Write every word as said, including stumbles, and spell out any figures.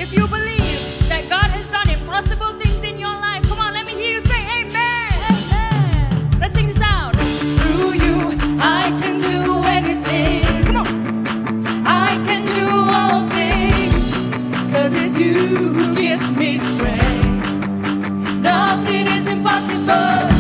If you believe that God has done impossible things in your life, come on, let me hear you say amen. Amen. Let's sing this out. Through you, I can do anything. Come on. I can do all things, 'cause it's you who gives me strength. Nothing is impossible.